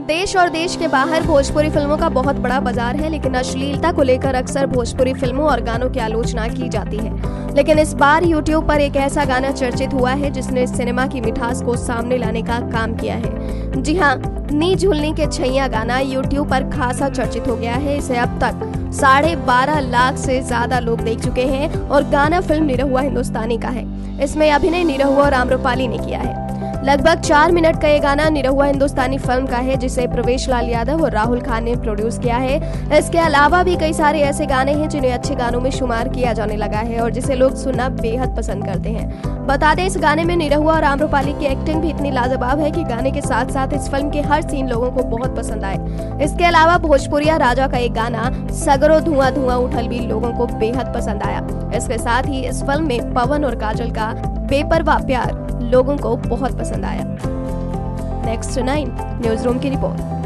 देश और देश के बाहर भोजपुरी फिल्मों का बहुत बड़ा बाजार है, लेकिन अश्लीलता को लेकर अक्सर भोजपुरी फिल्मों और गानों की आलोचना की जाती है। लेकिन इस बार YouTube पर एक ऐसा गाना चर्चित हुआ है जिसने सिनेमा की मिठास को सामने लाने का काम किया है। जी हाँ, नी झूलनी के छैया गाना YouTube पर खासा चर्चित हो गया है। इसे अब तक 12.5 लाख से ज्यादा लोग देख चुके हैं और गाना फिल्म निरहुआ हिंदुस्तानी का है। इसमें अभिनय निरहुआ और आम्रपाली ने किया है। लगभग 4 मिनट का ये गाना निरहुआ हिंदुस्तानी फिल्म का है, जिसे प्रवेश लाल यादव और राहुल खान ने प्रोड्यूस किया है। इसके अलावा भी कई सारे ऐसे गाने हैं जिन्हें अच्छे गानों में शुमार किया जाने लगा है और जिसे लोग सुनना बेहद पसंद करते हैं। बता दें, इस गाने में निरहुआ और आम्रपाली की एक्टिंग भी इतनी लाजवाब है कि गाने के साथ साथ इस फिल्म के हर सीन लोगों को बहुत पसंद आए। इसके अलावा भोजपुरिया राजा का एक गाना सगरो धुआं धुआं उठल भी लोगों को बेहद पसंद आया। इसके साथ ही इस फिल्म में पवन और काजल का बेपरवाह प्यार लोगों को बहुत पसंद आया। नेक्स्ट 9 न्यूज रूम की रिपोर्ट।